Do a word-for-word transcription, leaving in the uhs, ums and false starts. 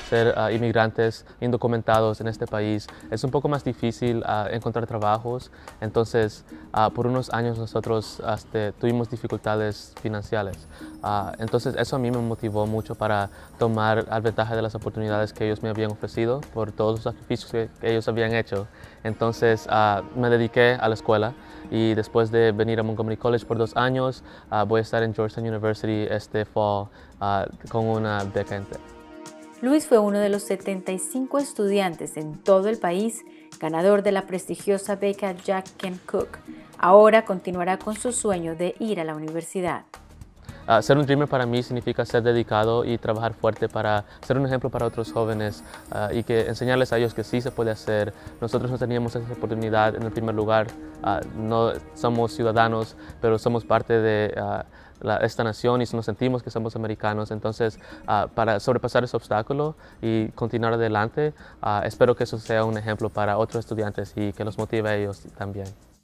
ser uh, inmigrantes indocumentados en este país, es un poco más difícil uh, encontrar trabajos. Entonces, uh, por unos años nosotros este, tuvimos dificultades financieras. Uh, entonces, eso a mí me motivó mucho para tomar ventaja de las oportunidades que ellos me habían ofrecido por todos los sacrificios que, que ellos habían hecho. Entonces, uh, me dediqué a la escuela y después de venir a Montgomery College por dos años, uh, voy a estar en Georgetown University este fall uh, con una beca entera. Luis fue uno de los setenta y cinco estudiantes en todo el país ganador de la prestigiosa beca Jack Kent Cooke. Ahora continuará con su sueño de ir a la universidad. Uh, ser un Dreamer para mí significa ser dedicado y trabajar fuerte para ser un ejemplo para otros jóvenes uh, y que enseñarles a ellos que sí se puede hacer. Nosotros no teníamos esa oportunidad en el primer lugar. Uh, no somos ciudadanos, pero somos parte de uh, la, esta nación y nos sentimos que somos americanos. Entonces, uh, para sobrepasar ese obstáculo y continuar adelante, uh, espero que eso sea un ejemplo para otros estudiantes y que los motive a ellos también.